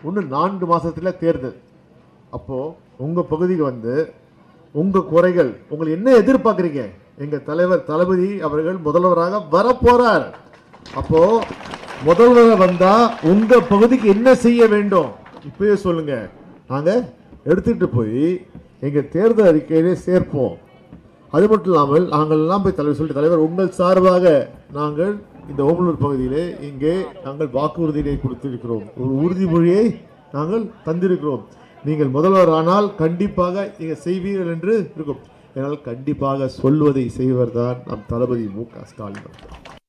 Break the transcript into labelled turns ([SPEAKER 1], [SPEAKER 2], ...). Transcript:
[SPEAKER 1] இன்னும் 4 மாசத்துல தேர்தல். அப்போ உங்க பகுதிக்கு வந்து உங்க குறைகள், உங்களை என்ன எதிர்பார்க்குறீங்க? எங்க தலைவர் தளபதி அவர்கள் முதல்வராக வரப்போறார். அப்போ முதல்வர் வந்தா உங்க பகுதிக்கு என்ன செய்ய வேண்டும் இப்பயே சொல்லுங்க. நாங்க எடுத்துட்டு போய் எங்க தேர்தல் அறிக்கையிலே சேர்ப்போம். அது மட்டும் இல்லாமல் நாங்கள் எல்லாம் போய் தலைவர் சொல்லிட்டு, தலைவர் உங்கள் சார்பாக நாங்கள் இந்த ஓமலூர் பகுதியிலே இங்கே நாங்கள் வாக்குறுதியை கொடுத்திருக்கிறோம், ஒரு உறுதிமொழியை நாங்கள் தந்திருக்கிறோம், நீங்கள் முதல்வர் ஆனால் கண்டிப்பாக நீங்கள் செய்வீர்கள் என்று இருக்கும். அதனால் கண்டிப்பாக சொல்வதை செய்வர்தான் நம் தளபதி மு.க. ஸ்டாலின்.